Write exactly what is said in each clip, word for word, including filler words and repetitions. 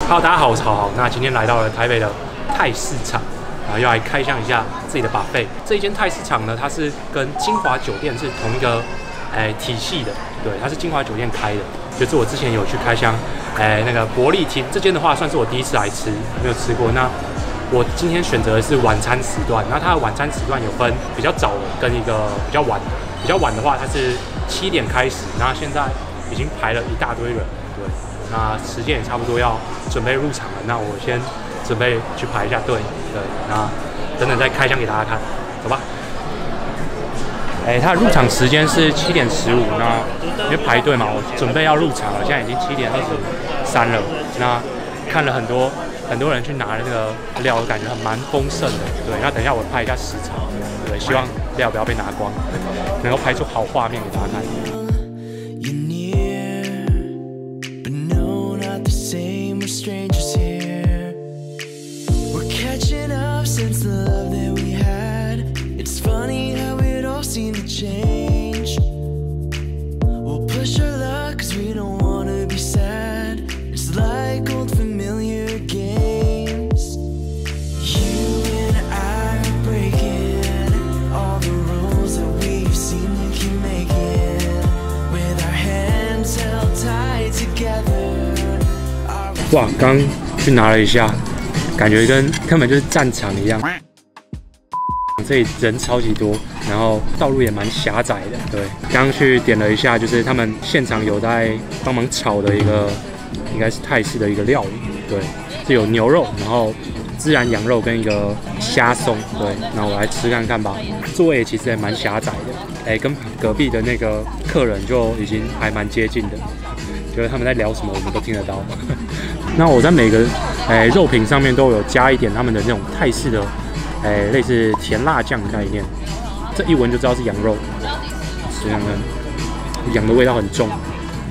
Hello， 大家好，我是豪豪。那今天来到了台北的泰市场，然后要来开箱一下自己的 buffet。这一间泰市场呢，它是跟金华酒店是同一个诶、欸、体系的，对，它是金华酒店开的。就是我之前有去开箱，诶、欸、那个伯利厅这间的话，算是我第一次来吃，没有吃过。那我今天选择的是晚餐时段，那它的晚餐时段有分比较早的跟一个比较晚的。比较晚的话，它是七点开始，然后现在已经排了一大堆人，对。那时间也差不多要准备入场了，那我先准备去排一下队，对，那等等再开箱给大家看，走吧。哎、欸，它的入场时间是七点十五，那因为排队嘛，我准备要入场了，现在已经七点二十三了。那看了很多很多人去拿那个料，感觉很蛮丰盛的，对。那等一下我拍一下时长，对，希望料不要被拿光，能够拍出好画面给大家看。 Strangers here, we're catching up since the love that we had. It's funny how it all seemed to change. We'll push our luck cause we don't wanna be sad. It's like old familiar games. You and I are breaking all the rules that we've seen we keep making, with our hands held tight together. 哇，刚去拿了一下，感觉跟根本就是战场一样。这里人超级多，然后道路也蛮狭窄的。对，刚去点了一下，就是他们现场有在帮忙炒的一个，应该是泰式的一个料理。对，是有牛肉，然后孜然羊肉跟一个虾松。对，那我来吃看看吧。座位其实也蛮狭窄的，哎、欸，跟隔壁的那个客人就已经还蛮接近的。就是他们在聊什么，我们都听得到。那我在每个诶、欸、肉品上面都有加一点他们的那种泰式的诶、欸、类似甜辣酱的概念，这一闻就知道是羊肉。吃看看，羊的味道很重。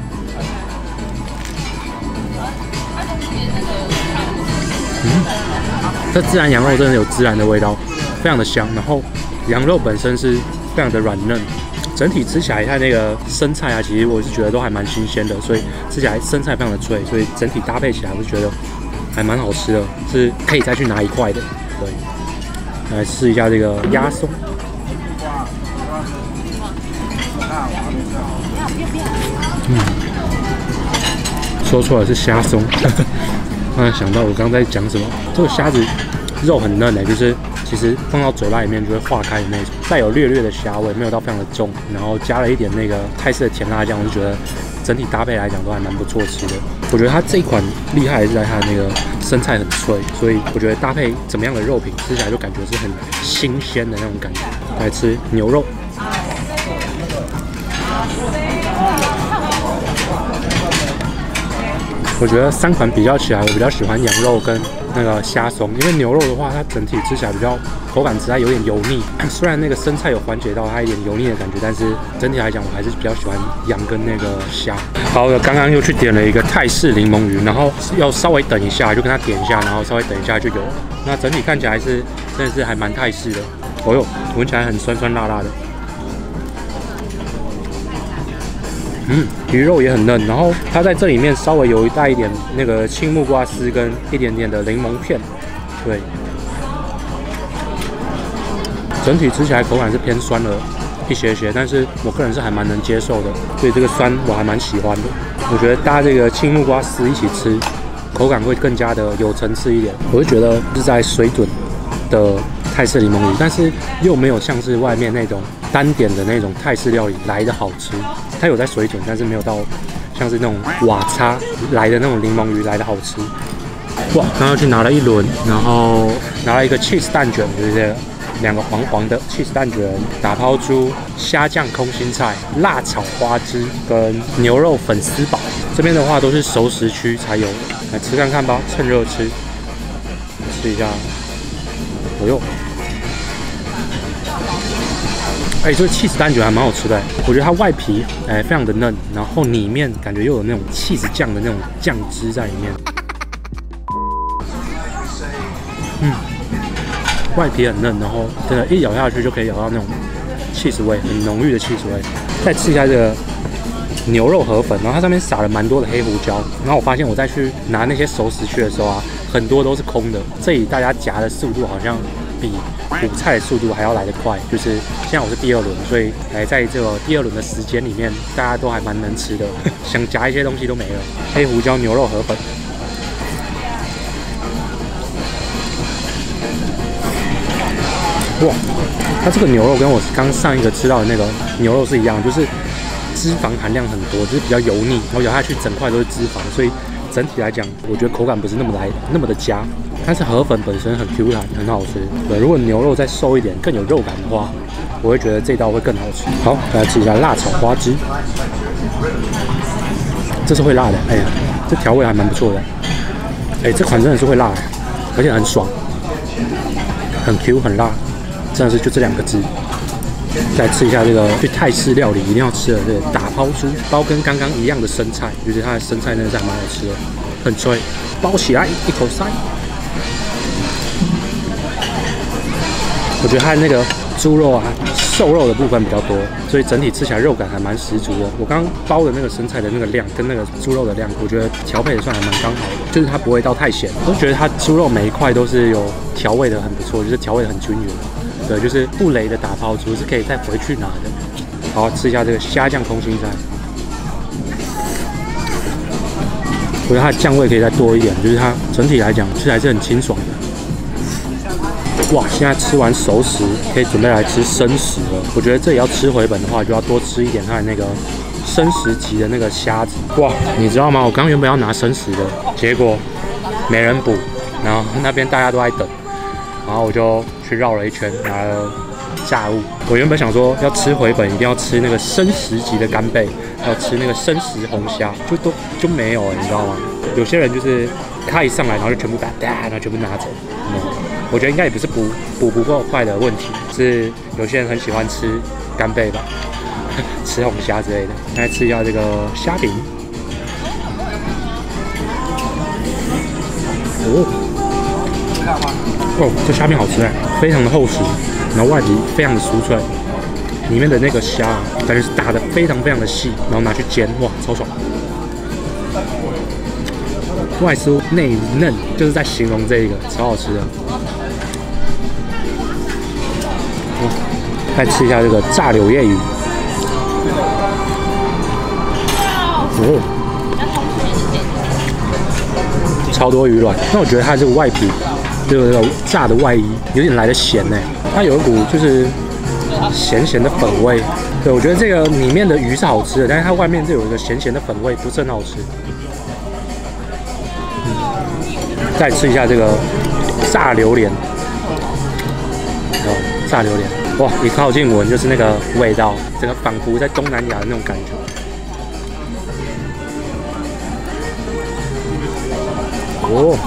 嗯，这孜然羊肉真的有孜然的味道，非常的香。然后羊肉本身是非常的软嫩。整体吃起来，它那个生菜啊，其实我是觉得都还蛮新鲜的，所以吃起来生菜非常的脆，所以整体搭配起来，我是觉得还蛮好吃的，是可以再去拿一块的。对，来试一下这个鸭松。嗯，说错了是虾松。突然想到我刚刚在讲什么，这个虾子肉很嫩的、欸，就是。其实放到嘴巴里面就会化开的那种，带有略略的虾味，没有到非常的重，然后加了一点那个泰式的甜辣酱，我就觉得整体搭配来讲都还蛮不错吃的。我觉得它这一款厉害是在它的那个生菜很脆，所以我觉得搭配怎么样的肉品吃起来就感觉是很新鲜的那种感觉。来吃牛肉。我觉得三款比较起来，我比较喜欢羊肉跟那个虾松，因为牛肉的话，它整体吃起来比较口感实在有点油腻。虽然那个生菜有缓解到它一点油腻的感觉，但是整体来讲，我还是比较喜欢羊跟那个虾。好，我刚刚又去点了一个泰式柠檬鱼，然后要稍微等一下，就跟他点一下，然后稍微等一下就有了。那整体看起来是真的是还蛮泰式的。哦呦，闻起来很酸酸辣辣的。嗯，鱼肉也很嫩，然后它在这里面稍微有带一点那个青木瓜丝跟一点点的柠檬片，对，整体吃起来口感是偏酸了一些些，但是我个人是还蛮能接受的，所以这个酸我还蛮喜欢的。我觉得搭这个青木瓜丝一起吃，口感会更加的有层次一点。我就觉得是在水准的泰式柠檬鱼，但是又没有像是外面那种单点的那种泰式料理来的好吃。它有在水准，但是没有到像是那种瓦叉来的那种柠檬鱼来的好吃。哇！刚刚去拿了一轮，然后拿了一个 cheese 蛋卷，就是两个黄黄的 cheese 蛋卷、打抛猪、虾酱空心菜、辣炒花枝跟牛肉粉丝堡。这边的话都是熟食区才有的，来吃看看吧，趁热吃。吃一下，哎呦！哎、欸，这个 cheese 蛋卷还蛮好吃的，我觉得它外皮哎、欸、非常的嫩，然后里面感觉又有那种 cheese 酱的那种酱汁在里面。嗯，外皮很嫩，然后真的，一咬下去就可以咬到那种 cheese 味，很浓郁的 cheese 味。再吃一下这个牛肉河粉，然后它上面撒了蛮多的黑胡椒。然后我发现我再去拿那些熟食去的时候啊，很多都是空的。这里大家夹的速度好像比补菜的速度还要来得快。就是现在我是第二轮，所以哎，在这个第二轮的时间里面，大家都还蛮能吃的，想夹一些东西都没了。黑胡椒牛肉河粉。 哇，它这个牛肉跟我刚上一个吃到的那个牛肉是一样，就是脂肪含量很多，就是比较油腻，然后咬下去整块都是脂肪，所以整体来讲，我觉得口感不是那么来那么的佳。但是河粉本身很 Q 弹，很好吃。对，如果牛肉再瘦一点，更有肉感的话，我会觉得这道会更好吃。好，来吃一下辣炒花枝，这是会辣的，哎呀，这调味还蛮不错的。哎，这款真的是会辣，而且很爽，很 Q 很辣。 真的是就这两个字，再吃一下这个去泰式料理一定要吃的这个打抛猪，包跟刚刚一样的生菜，我觉得它的生菜真的是还蛮好吃的，很脆，包起来一口塞。我觉得它的那个猪肉啊，瘦肉的部分比较多，所以整体吃起来肉感还蛮十足的。我刚刚包的那个生菜的那个量跟那个猪肉的量，我觉得调配的算还蛮刚好的，就是它不会到太咸，我觉得它猪肉每一块都是有调味的很不错，就是调味的很均匀。 对，就是不雷的打抛猪是可以再回去拿的。好，吃一下这个虾酱空心菜，我觉得它的酱味可以再多一点，就是它整体来讲吃还是很清爽的。哇，现在吃完熟食，可以准备来吃生食了。我觉得这里要吃回本的话，就要多吃一点它的那个生食级的那个虾子。哇，你知道吗？我刚原本要拿生食的，结果没人补，然后那边大家都在等。 然后我就去绕了一圈，拿了炸物。我原本想说要吃回本，一定要吃那个生食级的干贝，要吃那个生食红虾，就都就没有了，你知道吗？有些人就是他一上来，然后就全部把哒，然后全部拿走。嗯，我觉得应该也不是补补不够快的问题，是有些人很喜欢吃干贝吧，吃红虾之类的。来吃一下这个虾饼。哦。 哦，这虾饼好吃哎，非常的厚实，然后外皮非常的酥脆，里面的那个虾感觉是打的非常非常的细，然后拿去煎，哇，超爽！外酥内嫩，就是在形容这一个，超好吃的。哦，再吃一下这个炸柳叶鱼。哦，超多鱼卵，那我觉得它这个外皮。 这个炸的外衣有点来的咸呢，它有一股就是咸咸的粉味。对，我觉得这个里面的鱼是好吃的，但是它外面就有一个咸咸的粉味，不是很好吃。嗯，再吃一下这个炸榴莲，哦，炸榴莲，哇，一靠近闻就是那个味道，整个仿佛在东南亚的那种感觉。哦。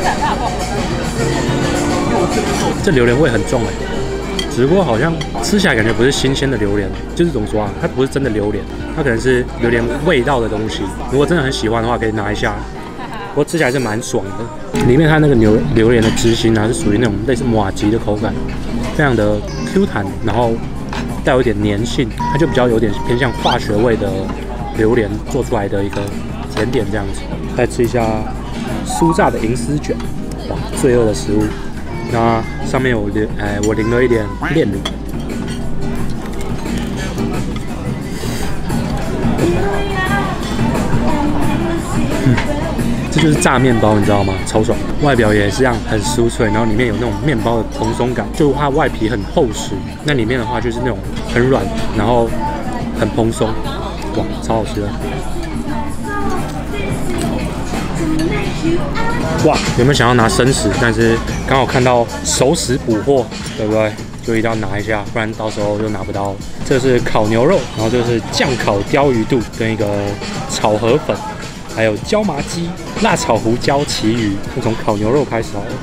这榴莲味很重哎，只不过好像吃起来感觉不是新鲜的榴莲，就是怎么说啊？它不是真的榴莲，它可能是榴莲味道的东西。如果真的很喜欢的话，可以拿一下。不过吃起来是蛮爽的。里面它那个榴榴莲的汁心啊，是属于那种类似麻糬的口感，非常的 Q 弹，然后带有一点粘性，它就比较有点偏向化学味的榴莲做出来的一个甜点这样子。再吃一下酥炸的银丝卷。 哇，罪恶的食物。那上面有淋，哎，我淋了一点炼乳。嗯，这就是炸面包，你知道吗？超爽，外表也是这样很酥脆，然后里面有那种面包的蓬松感，就它外皮很厚实，那里面的话就是那种很软，然后很蓬松，哇，超好吃的。 哇，有没有想要拿生食？但是刚好看到熟食补货，对不对？就一定要拿一下，不然到时候又拿不到。这是烤牛肉，然后这是酱烤鲷鱼肚跟一个炒河粉，还有椒麻鸡、辣炒胡椒旗鱼。就从烤牛肉开始好了。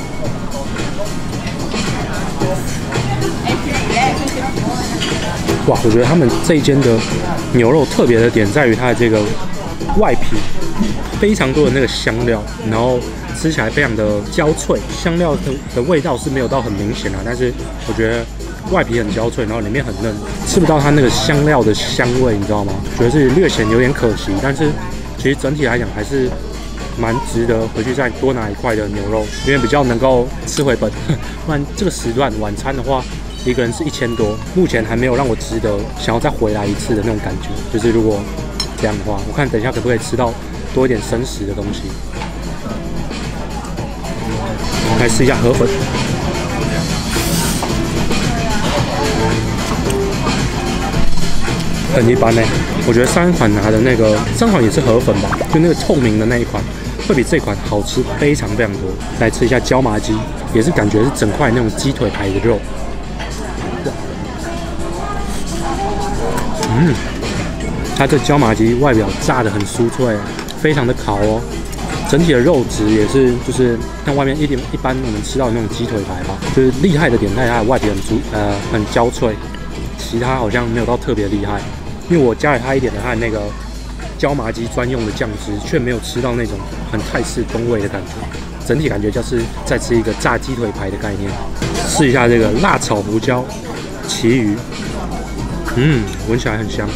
哇，我觉得他们这一间的牛肉特别的点在于它的这个外皮。 非常多的那个香料，然后吃起来非常的焦脆，香料的的味道是没有到很明显啊，但是我觉得外皮很焦脆，然后里面很嫩，吃不到它那个香料的香味，你知道吗？觉得是略显有点可惜，但是其实整体来讲还是蛮值得回去再多拿一块的牛肉，因为比较能够吃回本。不然这个时段晚餐的话，一个人是一千多，目前还没有让我值得想要再回来一次的那种感觉。就是如果这样的话，我看等一下可不可以吃到多一点生食的东西。来试一下河粉。很一般呢、欸，我觉得上一款拿的那个，上款也是河粉吧，就那个透明的那一款，会比这款好吃非常非常多。来吃一下椒麻鸡，也是感觉是整块那种鸡腿排的肉。嗯，它这椒麻鸡外表炸得很酥脆，非常的烤哦。整体的肉质也是，就是像外面一点一般我们吃到的那种鸡腿排吧，就是厉害的点在它的外皮很酥，呃，很焦脆。其他好像没有到特别厉害。因为我加了它一点的它的那个椒麻鸡专用的酱汁，却没有吃到那种很泰式风味的感觉。整体感觉就是在吃一个炸鸡腿排的概念。试一下这个辣炒胡椒旗鱼，嗯，闻起来很香。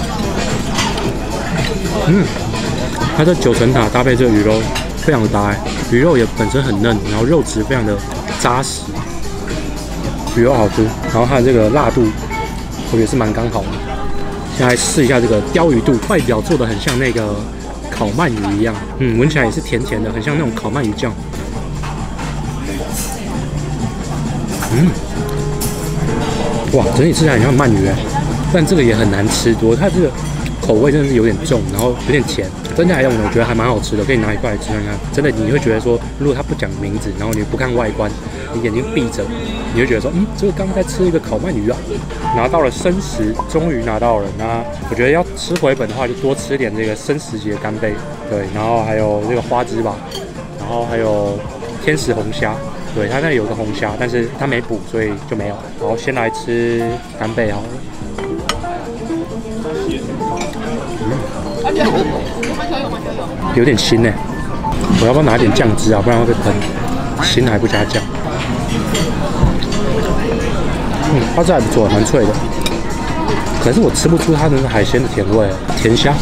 嗯，它的九层塔搭配这个鱼肉非常的搭欸，鱼肉也本身很嫩，然后肉质非常的扎实，鱼肉好吃，然后它的这个辣度我觉得是蛮刚好的。现在来试一下这个鲷鱼肚，外表做的很像那个烤鳗鱼一样，嗯，闻起来也是甜甜的，很像那种烤鳗鱼酱。嗯，哇，整体吃起来很像鳗鱼哎，但这个也很难吃多，它这个口味真的是有点重，然后有点甜。整体来讲呢，我觉得还蛮好吃的，可以拿一块来吃看看。真的，你会觉得说，如果它不讲名字，然后你不看外观，你眼睛闭着，你会觉得说，嗯，这个刚刚在吃一个烤鳗鱼啊。拿到了生食，终于拿到了。那我觉得要吃回本的话，就多吃点这个生食级的干贝，对，然后还有这个花枝吧，然后还有天使红虾，对，它那里有个红虾，但是它没补，所以就没有。然后先来吃干贝好了。嗯，有点腥呢，我要不要拿点酱汁啊？不然会被喷。腥还不加酱。嗯，花枝还不错，蛮脆的。可是我吃不出它的海鲜的甜味，甜虾。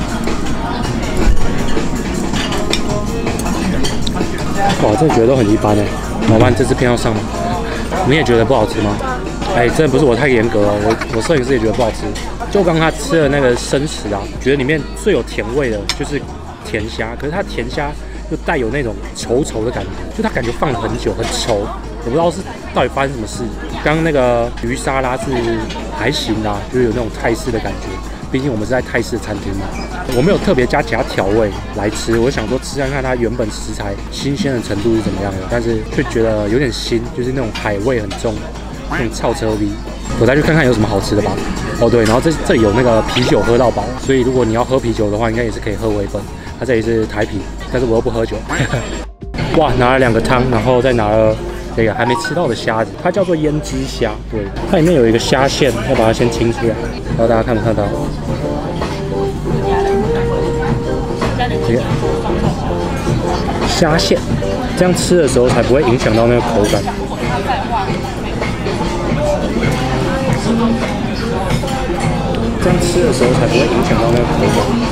哇，真的觉得都很一般哎。老板，这支片要上吗？你也觉得不好吃吗？哎，真的不是我太严格了，我我摄影师也觉得不好吃。就刚刚他吃的那个生食啊，觉得里面最有甜味的就是甜虾，可是它甜虾又带有那种稠稠的感觉，就它感觉放了很久，很稠。我不知道是到底发生什么事。刚刚那个鱼沙拉是还行啦，就是有那种泰式的感觉。毕竟我们是在泰式餐厅嘛，我没有特别加其他调味来吃。我想说吃看看它原本食材新鲜的程度是怎么样的，但是却觉得有点腥，就是那种海味很重，那种臭车逼。我再去看看有什么好吃的吧。哦对，然后这这里有那个啤酒喝到饱，所以如果你要喝啤酒的话，应该也是可以喝微本。它这里是台啤，但是我又不喝酒。哇，拿了两个汤，然后再拿了这个还没吃到的虾子，它叫做胭脂虾。对，它里面有一个虾线，要把它先清出来。不知道大家看不看到？这个虾线，这样吃的时候才不会影响到那个口感。这样吃的时候才不会影响到那个口感。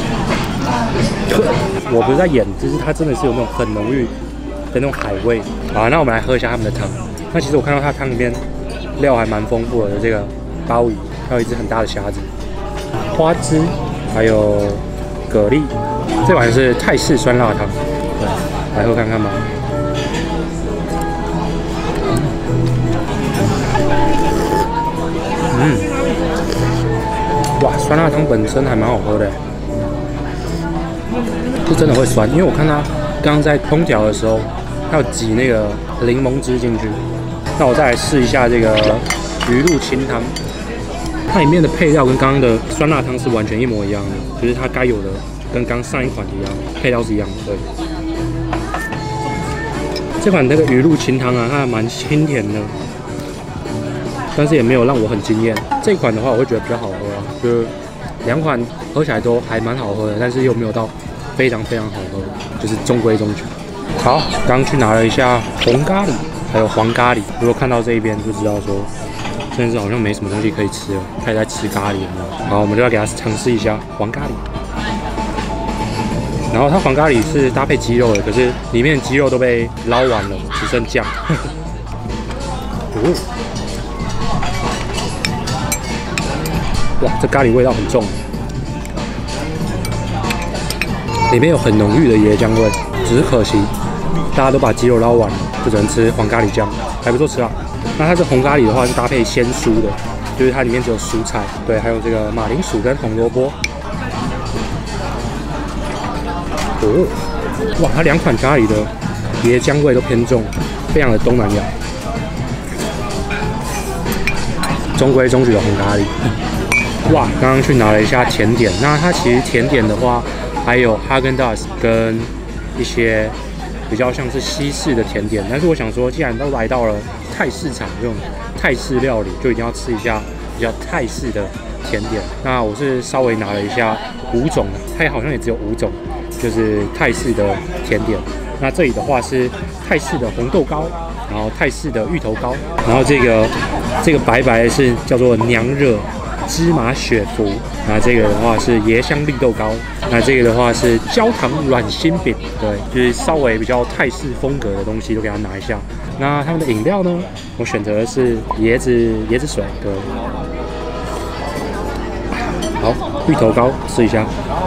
我不是在演，就是它真的是有那种很浓郁的那种海味。好，那我们来喝一下他们的汤。那其实我看到它汤里面料还蛮丰富的，有这个鲍鱼，还有一只很大的虾子，花枝，还有蛤蜊。这碗是泰式酸辣汤，对，来喝看看吧。嗯，哇，酸辣汤本身还蛮好喝的。是真的会酸，因为我看他刚刚在烹调的时候，他有挤那个柠檬汁进去。那我再来试一下这个鱼露清汤，它里面的配料跟刚刚的酸辣汤是完全一模一样的，就是它该有的跟刚上一款一样，配料是一样的。对，这款那个鱼露清汤啊，它还蛮清甜的，但是也没有让我很惊艳。这一款的话，我会觉得比较好喝啊，就是两款喝起来都还蛮好喝的，但是又没有到非常非常好喝，就是中规中矩。好，刚去拿了一下红咖喱，还有黄咖喱。如果看到这一边就知道说， 真的是好像没什么东西可以吃了，开始在吃咖喱了。好，我们就要给它尝试一下黄咖喱。然后它黄咖喱是搭配鸡肉的，可是里面的鸡肉都被捞完了，只剩酱。哦，哇，这咖喱味道很重，里面有很浓郁的椰浆味，只是可惜大家都把鸡肉捞完了，就只能吃黄咖喱酱，还不错吃啊。那它这红咖喱的话是搭配鲜蔬的，就是它里面只有蔬菜，对，还有这个马铃薯跟红萝卜。哦，哇，它两款咖喱的椰浆味都偏重，非常的东南亚，中规中矩的红咖喱。哇，刚刚去拿了一下甜点，那它其实甜点的话，还有哈根达斯跟一些比较像是西式的甜点，但是我想说，既然都来到了泰式场这种泰式料理，就一定要吃一下比较泰式的甜点。那我是稍微拿了一下五种，它好像也只有五种。就是泰式的甜点，那这里的话是泰式的红豆糕，然后泰式的芋头糕，然后这个这个白白是叫做娘惹芝麻雪芙，那这个的话是椰香绿豆糕，那这个的话是焦糖软心饼，对，就是稍微比较泰式风格的东西都给它拿一下。那他们的饮料呢，我选择的是椰子椰子水，对，好，芋头糕试一下。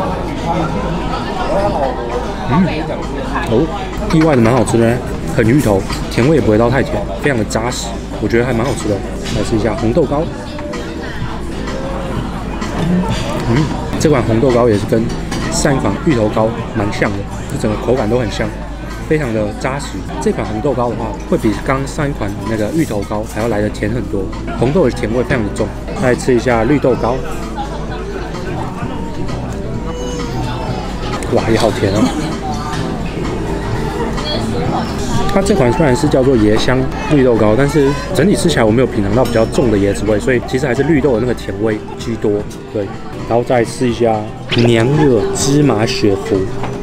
嗯，哦，意外的蛮好吃的，很芋头，甜味也不会到太甜，非常的扎实，我觉得还蛮好吃的。来试一下红豆糕，嗯，这款红豆糕也是跟上一款芋头糕蛮像的，就整个口感都很像，非常的扎实。这款红豆糕的话，会比刚上一款那个芋头糕还要来的甜很多，红豆的甜味非常的重。再来吃一下绿豆糕。哇，也好甜哦！它这款虽然是叫做椰香绿豆糕，但是整体吃起来我没有品尝到比较重的椰子味，所以其实还是绿豆的那个甜味居多。对，然后再试一下娘惹芝麻雪芙。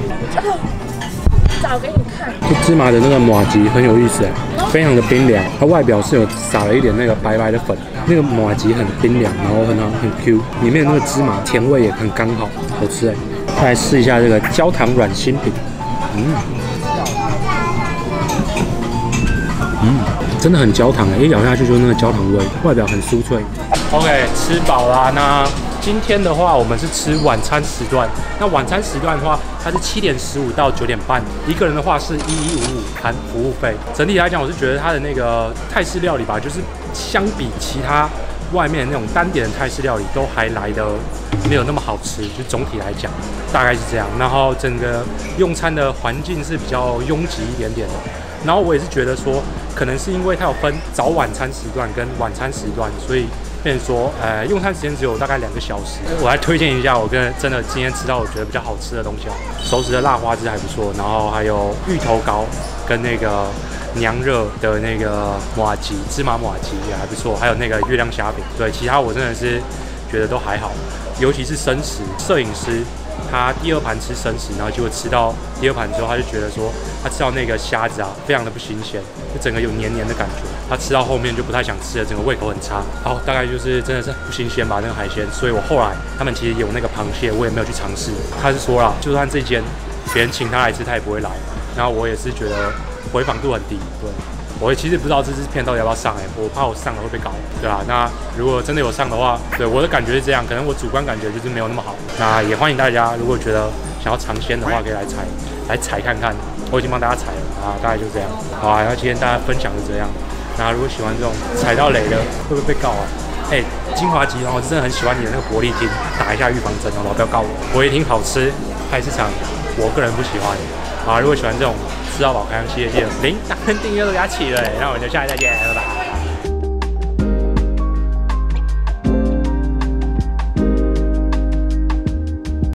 找给你看。 这芝麻的那个麻糬很有意思哎，非常的冰凉，它外表是有撒了一点那个白白的粉，那个麻糬很冰凉，然后很好很 Q， 里面那个芝麻甜味也很刚好，好吃哎。再来试一下这个焦糖软心饼，嗯，嗯，真的很焦糖哎，一咬下去就是那个焦糖味，外表很酥脆。OK， 吃饱啦。那今天的话，我们是吃晚餐时段。那晚餐时段的话，它是七点十五到九点半，一个人的话是一一五五含服务费。整体来讲，我是觉得它的那个泰式料理吧，就是相比其他外面那种单点的泰式料理，都还来的没有那么好吃。就总体来讲，大概是这样。然后整个用餐的环境是比较拥挤一点点的。然后我也是觉得说，可能是因为它有分早晚餐时段跟晚餐时段，所以变成说，呃，用餐时间只有大概两个小时。我来推荐一下我跟真的今天吃到我觉得比较好吃的东西哦，熟食的辣花枝还不错，然后还有芋头糕跟那个娘惹的那个麻糬芝麻麻糬也还不错，还有那个月亮虾饼。对，其他我真的是觉得都还好，尤其是生食，摄影师。他第二盘吃生食，然后结果吃到第二盘之后，他就觉得说，他吃到那个虾子啊，非常的不新鲜，就整个有黏黏的感觉。他吃到后面就不太想吃了，整个胃口很差。好，大概就是真的是不新鲜吧，那个海鲜。所以我后来他们其实有那个螃蟹，我也没有去尝试。他是说啦，就算这间别人请他来吃，他也不会来。然后我也是觉得回访度很低，对。我其实不知道这支片到底要不要上哎、欸，我怕我上了会被搞，对吧、啊？那如果真的有上的话，对我的感觉是这样，可能我主观感觉就是没有那么好。那也欢迎大家，如果觉得想要尝鲜的话，可以来采，来采看看。我已经帮大家采了啊，大概就这样。好啊，那今天大家分享是这样。那如果喜欢这种踩到雷的，会不会被告啊？哎、欸，金华集团，我真的很喜欢你的那个伯利厅，打一下预防针好不好？不要告我。伯利厅好吃，菜市场我个人不喜欢。啊，如果喜欢这种吃到饱开箱系列，记得铃铛跟订阅都给它起了，那我们就下期再见，拜拜。